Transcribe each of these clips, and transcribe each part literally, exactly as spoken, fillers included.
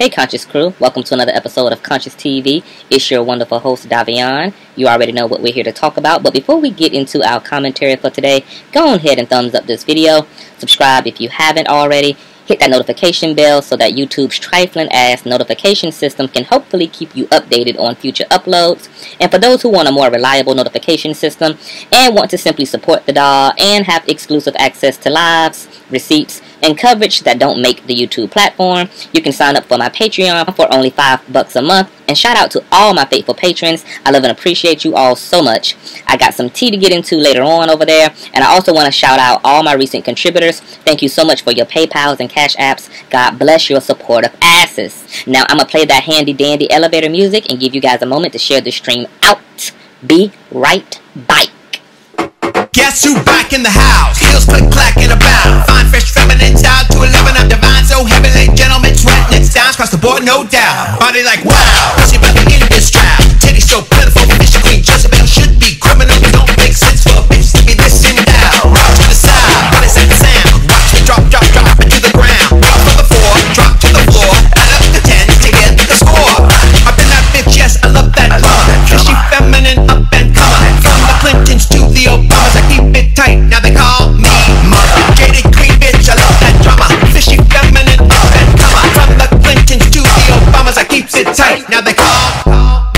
Hey Conscious Crew, welcome to another episode of Conscious T V. It's your wonderful host Davion. You already know what we're here to talk about, but before we get into our commentary for today, go ahead and thumbs up this video, subscribe if you haven't already, hit that notification bell so that YouTube's trifling ass notification system can hopefully keep you updated on future uploads. And for those who want a more reliable notification system and want to simply support the dog and have exclusive access to lives, receipts, and coverage that don't make the YouTube platform, you can sign up for my Patreon for only five bucks a month. And shout out to all my faithful patrons. I love and appreciate you all so much. I got some tea to get into later on over there. And I also want to shout out all my recent contributors. Thank you so much for your PayPals and Cash Apps. God bless your supportive asses. Now I'm going to play that handy dandy elevator music and give you guys a moment to share the stream out. Be right back. Guess who back in the house? Heels click clack in a bound. Fine, fresh, feminine, style to eleven. I'm divine, so heavenly, gentlemen, sweat, next down, across the board, no doubt. Body like wow, pussy back in this trap. Titty so plentiful, fishy queen Jezebel should be criminal. Don't make sense for a bitch to be this in down. Rock to the side, what is that sound? Watch me drop, drop, drop it to the ground. Drop to the floor, drop to the floor. Add up the tens to get the score. I've been that bitch, yes, I love that drama. Fishy, feminine, up and coming. From the Clintons to the Obamas, I keep it tight, now they call me mother. Jaded queen bitch, I love that drama. Fishy, feminine, up and coming. From the Clintons to the Obamas, I keep it tight, now they call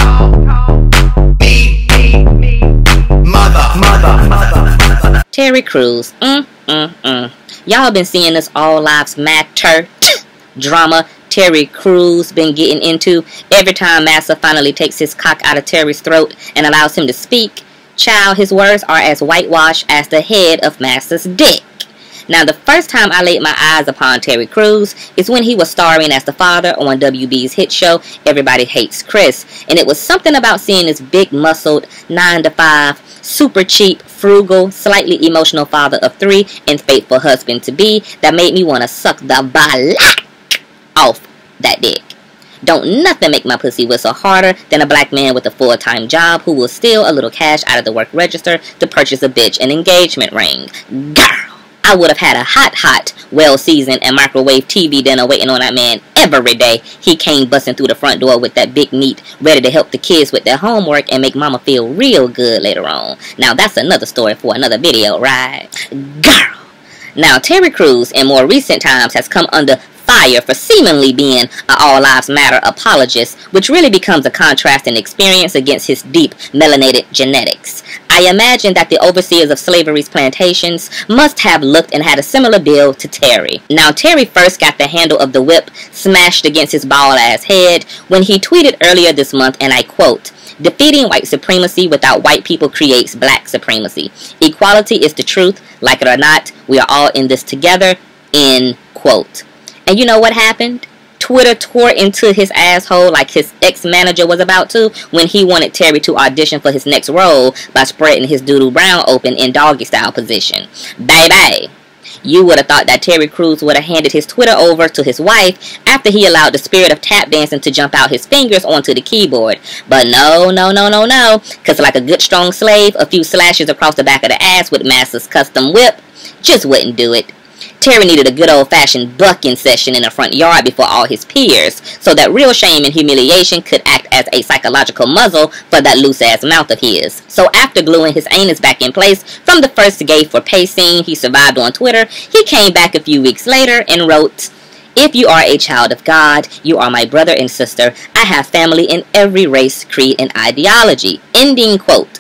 me mother. Mother, mother. Terry Crews. Mm, mm, mm. Y'all been seeing this All Lives Matter drama Terry Crews been getting into. Every time Massa finally takes his cock out of Terry's throat and allows him to speak, child, his words are as whitewashed as the head of Massa's dick. Now, the first time I laid my eyes upon Terry Crews is when he was starring as the father on W B's hit show, Everybody Hates Chris. And it was something about seeing this big-muscled, nine to five, super cheap, frugal, slightly emotional father of three and faithful husband-to-be that made me want to suck the balak off that dick. Don't nothing make my pussy whistle harder than a black man with a full-time job who will steal a little cash out of the work register to purchase a bitch an engagement ring. Girl, I would have had a hot, hot, well-seasoned and microwave T V dinner waiting on that man every day. He came busting through the front door with that big meat, ready to help the kids with their homework and make mama feel real good later on. Now, that's another story for another video, right? Girl. Now, Terry Crews in more recent times has come under fire for seemingly being an All Lives Matter apologist, which really becomes a contrasting experience against his deep melanated genetics. I imagine that the overseers of slavery's plantations must have looked and had a similar bill to Terry. Now, Terry first got the handle of the whip smashed against his bald-ass head when he tweeted earlier this month, and I quote, "Defeating white supremacy without white people creates black supremacy. Equality is the truth. Like it or not, we are all in this together." End quote. And you know what happened? Twitter tore into his asshole like his ex-manager was about to when he wanted Terry to audition for his next role by spreading his doodle brown open in doggy-style position. Baby, you would have thought that Terry Crews would have handed his Twitter over to his wife after he allowed the spirit of tap dancing to jump out his fingers onto the keyboard. But no, no, no, no, no. Because like a good strong slave, a few slashes across the back of the ass with Massa's custom whip just wouldn't do it. Terry needed a good old-fashioned bucking session in the front yard before all his peers, so that real shame and humiliation could act as a psychological muzzle for that loose-ass mouth of his. So after gluing his anus back in place from the first gay for pay scene he survived on Twitter, he came back a few weeks later and wrote, "If you are a child of God, you are my brother and sister. I have family in every race, creed, and ideology." Ending quote.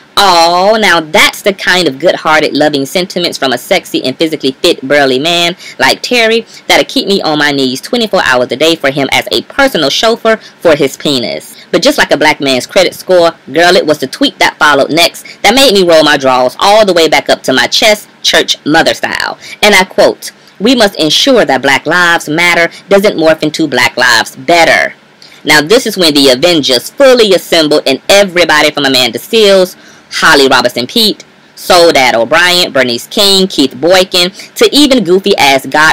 Oh, now that's the kind of good-hearted, loving sentiments from a sexy and physically fit, burly man like Terry that'll keep me on my knees twenty-four hours a day for him as a personal chauffeur for his penis. But just like a black man's credit score, girl, it was the tweet that followed next that made me roll my drawers all the way back up to my chest, church mother style. And I quote, "We must ensure that Black Lives Matter doesn't morph into Black Lives Better." Now, this is when the Avengers fully assembled and everybody from Amanda Seales, Holly Robinson Pete, Soledad O'Brien, Bernice King, Keith Boykin, to even goofy-ass Godfrey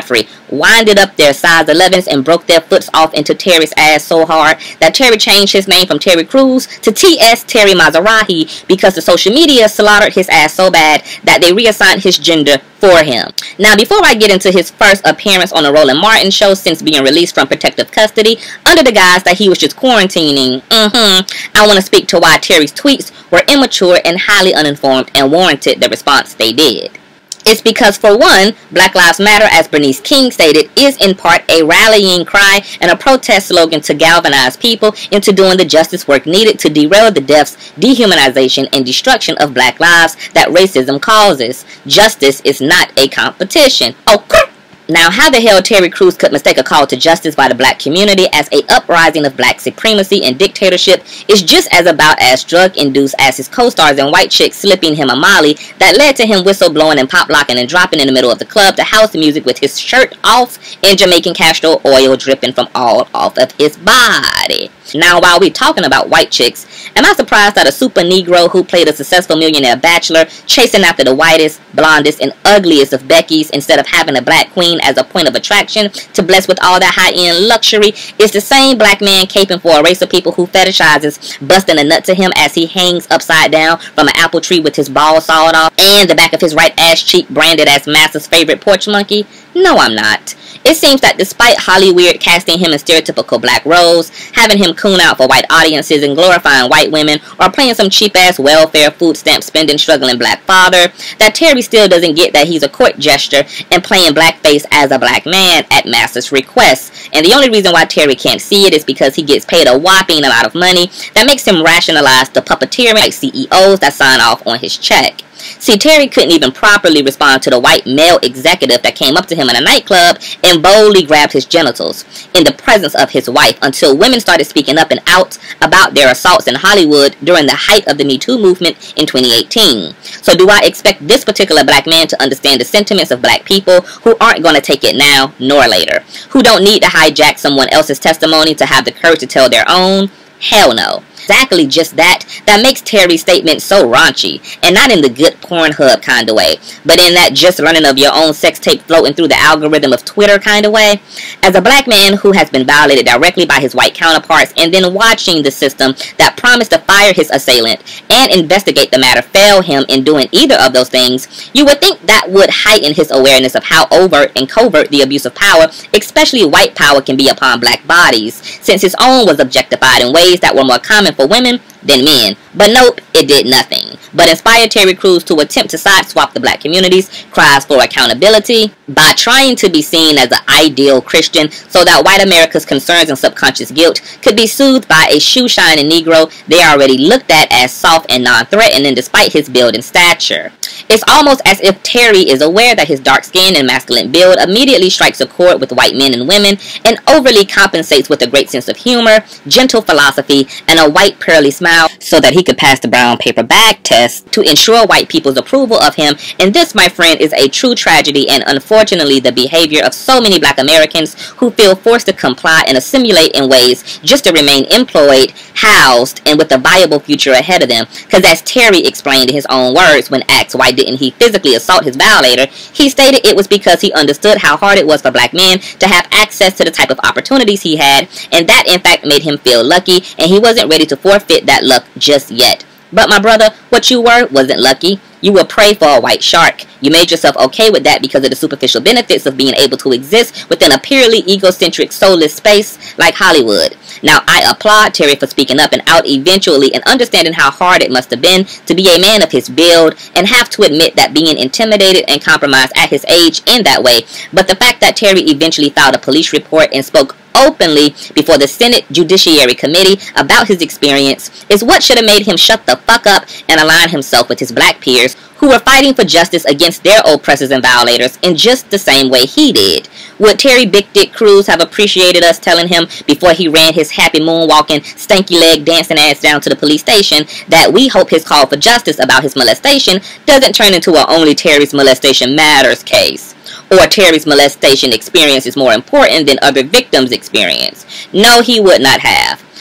winded up their size elevens and broke their foots off into Terry's ass so hard that Terry changed his name from Terry Crews to T S Terry Mizrahi because the social media slaughtered his ass so bad that they reassigned his gender for him. Now, before I get into his first appearance on the Roland Martin show since being released from protective custody under the guise that he was just quarantining, mm-hmm, I want to speak to why Terry's tweets were immature and highly uninformed and warranted the response they did. It's because, for one, Black Lives Matter, as Bernice King stated, is in part a rallying cry and a protest slogan to galvanize people into doing the justice work needed to derail the deaths, dehumanization, and destruction of black lives that racism causes. Justice is not a competition. Oh, now, how the hell Terry Crews could mistake a call to justice by the black community as a uprising of black supremacy and dictatorship is just as about as drug-induced as his co-stars and white chicks slipping him a molly that led to him whistle-blowing and pop-locking and dropping in the middle of the club to house music with his shirt off and Jamaican castor oil dripping from all off of his body. Now, while we're talking about white chicks, am I surprised that a super Negro who played a successful millionaire bachelor chasing after the whitest, blondest, and ugliest of Beckys instead of having a black queen as a point of attraction to bless with all that high-end luxury is the same black man caping for a race of people who fetishizes busting a nut to him as he hangs upside down from an apple tree with his balls sawed off and the back of his right ass cheek branded as Master's favorite porch monkey? No, I'm not. It seems that despite Hollywood casting him in stereotypical black roles, having him coon out for white audiences and glorifying white women, or playing some cheap-ass welfare, food stamp spending, struggling black father, that Terry still doesn't get that he's a court gesture and playing blackface as a black man at Master's request. And the only reason why Terry can't see it is because he gets paid a whopping amount of money that makes him rationalize the puppeteering like C E Os that sign off on his check. See, Terry couldn't even properly respond to the white male executive that came up to him in a nightclub and boldly grabbed his genitals in the presence of his wife until women started speaking up and out about their assaults in Hollywood during the height of the Me Too movement in twenty eighteen. So do I expect this particular black man to understand the sentiments of black people who aren't going to take it now nor later, who don't need to hijack someone else's testimony to have the courage to tell their own? Hell no. Exactly just that that makes Terry's statement so raunchy, and not in the good Pornhub kind of way, but in that just learning of your own sex tape floating through the algorithm of Twitter kind of way. As a black man who has been violated directly by his white counterparts and then watching the system that promised to fire his assailant and investigate the matter fail him in doing either of those things, you would think that would heighten his awareness of how overt and covert the abuse of power, especially white power, can be upon black bodies, since his own was objectified in ways that were more common for women than men. But nope, it did nothing but inspired Terry Crews to attempt to sideswap the black community's cries for accountability by trying to be seen as an ideal Christian so that white America's concerns and subconscious guilt could be soothed by a shoe-shining Negro they already looked at as soft and non-threatening despite his build and stature. It's almost as if Terry is aware that his dark skin and masculine build immediately strikes a chord with white men and women and overly compensates with a great sense of humor, gentle philosophy, and a white pearly smile so that he could pass the brown paper bag test to ensure white people's approval of him. And this, my friend, is a true tragedy and unfortunately the behavior of so many black Americans who feel forced to comply and assimilate in ways just to remain employed, housed, and with a viable future ahead of them. Because as Terry explained in his own words when asked why didn't he physically assault his violator, he stated it was because he understood how hard it was for black men to have access to the type of opportunities he had, and that in fact made him feel lucky, and he wasn't ready to forfeit that luck just yet. But my brother, what you were wasn't lucky. You were prey for a white shark. You made yourself okay with that because of the superficial benefits of being able to exist within a purely egocentric, soulless space like Hollywood. Now, I applaud Terry for speaking up and out eventually and understanding how hard it must have been to be a man of his build and have to admit that being intimidated and compromised at his age in that way. But the fact that Terry eventually filed a police report and spoke openly before the Senate Judiciary Committee about his experience is what should have made him shut the fuck up and align himself with his black peers who were fighting for justice against their oppressors and violators in just the same way he did. Would Terry Big Dick Crews have appreciated us telling him before he ran his happy moonwalking, stanky leg dancing ass down to the police station that we hope his call for justice about his molestation doesn't turn into a only Terry's molestation matters case? Or Terry's molestation experience is more important than other victims' experience? No, he would not have.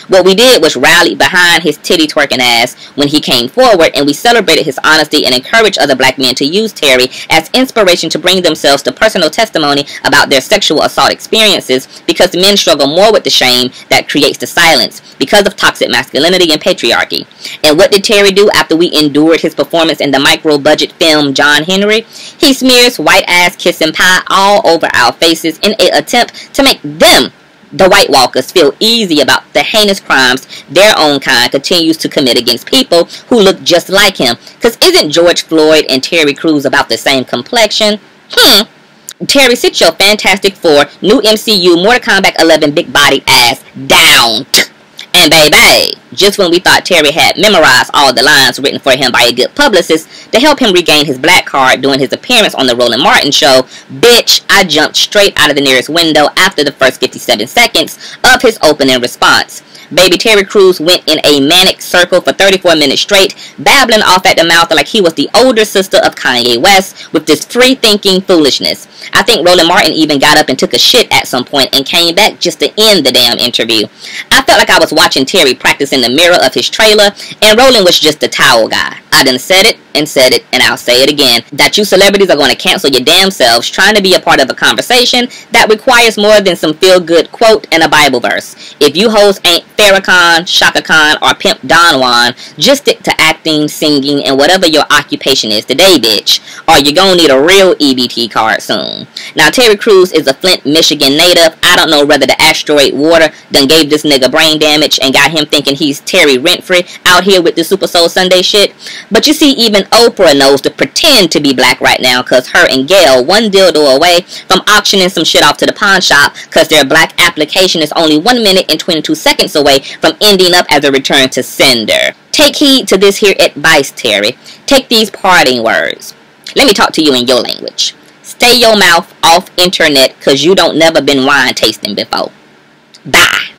What we did was rally behind his titty twerking ass when he came forward, and we celebrated his honesty and encouraged other black men to use Terry as inspiration to bring themselves to personal testimony about their sexual assault experiences, because men struggle more with the shame that creates the silence because of toxic masculinity and patriarchy. And what did Terry do after we endured his performance in the micro-budget film John Henry? He smears white ass kissing pie all over our faces in an attempt to make them, the White Walkers, feel easy about the heinous crimes their own kind continues to commit against people who look just like him. Because isn't George Floyd and Terry Crews about the same complexion? Hmm. Terry, sit your Fantastic Four, new M C U, Mortal Kombat eleven big-bodied ass down. And baby, just when we thought Terry had memorized all the lines written for him by a good publicist to help him regain his black card during his appearance on the Roland Martin show, bitch, I jumped straight out of the nearest window after the first fifty-seven seconds of his opening response. Baby Terry Crews went in a manic circle for thirty-four minutes straight, babbling off at the mouth like he was the older sister of Kanye West with this free-thinking foolishness. I think Roland Martin even got up and took a shit at some point and came back just to end the damn interview. I felt like I was watching Terry practice in the mirror of his trailer, and Roland was just the towel guy. I done said it and said it, and I'll say it again, that you celebrities are going to cancel your damn selves trying to be a part of a conversation that requires more than some feel-good quote and a Bible verse. If you hoes ain't Farrakhan, Shaka Khan, or Pimp Don Juan, just stick to acting, singing, and whatever your occupation is today, bitch, or you're gonna need a real E B T card soon. Now, Terry Crews is a Flint, Michigan native. I don't know whether the asteroid water done gave this nigga brain damage and got him thinking he's Terry Renfrey out here with the Super Soul Sunday shit. But you see, even Oprah knows to pretend to be black right now, cause her and Gail one dildo away from auctioning some shit off to the pawn shop, cause their black application is only one minute and twenty-two seconds away from ending up as a return to sender. Take heed to this here advice, Terry. Take these parting words. Let me talk to you in your language. Stay your mouth off internet, cause you don't never been wine tasting before. Bye.